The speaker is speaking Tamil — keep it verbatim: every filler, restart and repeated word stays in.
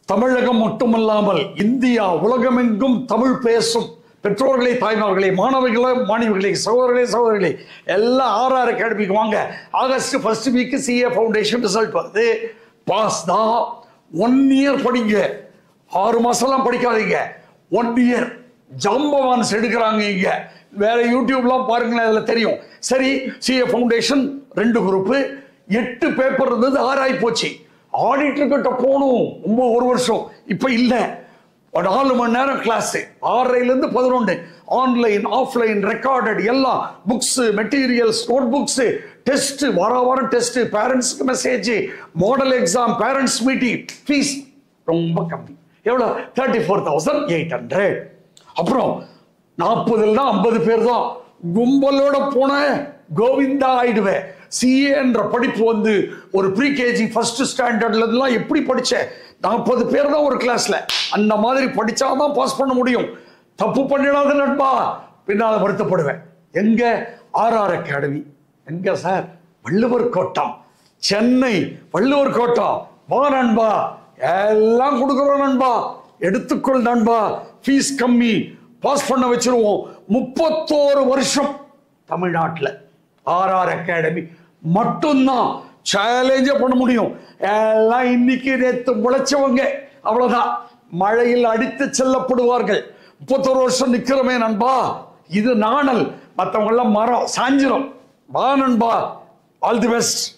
தமிழகம் மட்டுமல்லாமல் இந்தியா உலகமெங்கும் தமிழ் பேசும் பெற்றோர்களே, தாய்மார்களே, மாணவர்களே, மாணவிகளே, சகோதரர்களே, சகோதரிகளே எல்லாம் ஆர்ஆர் அகாடமிக்கு வாங்க. August first week CA foundation result வந்து பாஸ் தான். ஒன் இயர் படிங்க, ஆறு மாசம்லாம் படிக்காதீங்க. ஒன் இயர் ஜாம்பவான்ஸ் எடுக்கிறாங்க இங்க. வேற யூடியூப்லாம் பாருங்களேன், அதில் தெரியும். சரி, சிஏ ஃபவுண்டேஷன் ரெண்டு குரூப்பு, எட்டு பேப்பர் இருந்தது, ஆறாயி போச்சு. ஆடிட்டர் கிட்ட போகணும் ரொம்ப ஒரு வருஷம். இப்போ இல்லை, நாலு மணி நேரம் கிளாஸ், ஆறரைலேருந்து பதினொன்று, ஆன்லைன் ஆஃப்லைன் ரெக்கார்டட் எல்லாம், books materials, note books, test, வார வாரம் டெஸ்ட், பேரண்ட்ஸ்க்கு message, model exam, parents meeting. Fees ரொம்ப கம்மி. எவ்வளோ? Thirty four thousand eight hundred. அப்புறம் நாற்பதுல தான் ஐம்பது பேர் தான். கும்பலோட போன கோவிந்தா ஆயிடுவேன். சிஏ என்ற படிப்பு வந்து ஒரு ப்ரீ கேஜி ஃபர்ஸ்ட் ஸ்டாண்டர்ட்ல எல்லாம் எப்படி படிச்சேன்? நாற்பது பேர் தான் ஒரு கிளாஸ்ல. அந்த மாதிரி படிச்சாதான் பாஸ் பண்ண முடியும். தப்பு பண்ணிடாத நண்பா, பின்னால வருத்தப்படுவேன். எங்க? RR academy. எங்க சார்? வள்ளுவர் கோட்டம், சென்னை வள்ளுவர் கோட்டம். வா நண்பா, எல்லாம் கொடுக்குறோம் நண்பா, எடுத்துக்கொள் நண்பா. ஃபீஸ் கம்மி, பாஸ் பண்ண வச்சிருவோம். முப்பத்தோரு வருஷம் தமிழ்நாட்டில் ஆர்ஆர் அகாடமி மட்டும்தான் சேலஞ்சே பண்ண முடியும். எல்லாம் இன்னைக்கு நேற்று முளைச்சவங்க, அவ்வளவுதான். மழையில் அடித்து செல்லப்படுவார்கள். முப்பத்தோரு வருஷம் நிக்கிறோமே நண்பா, இது நாணல். மற்றவங்க எல்லாம் மரம் சாஞ்சிரும். வா நண்பா, ஆல் தி பெஸ்ட்.